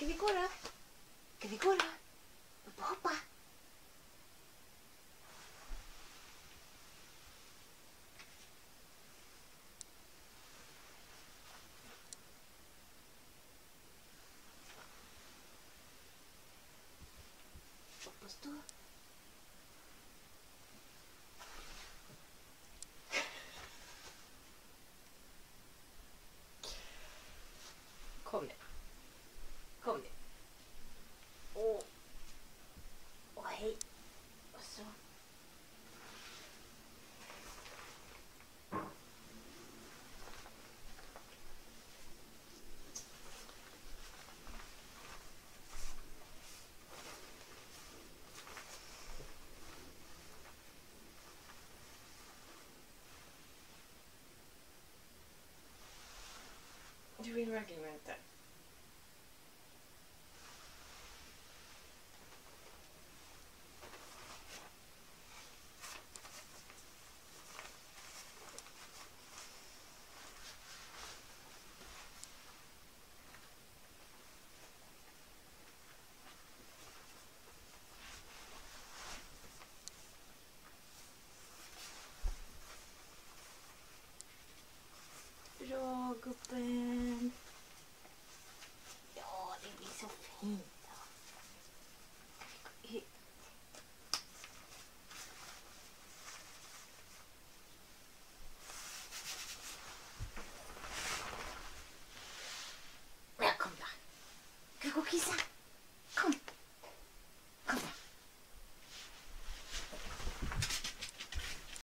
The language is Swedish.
Ska vi gå då? Ska vi gå då? Hoppa, hoppa. Hoppa, stå. Kom nu. Kom nu. Åh, hej. Och så. Du vill verkligen inte. Bra, gubben. Ja, det blir så fint. Kom då. Ska vi gå och kissa?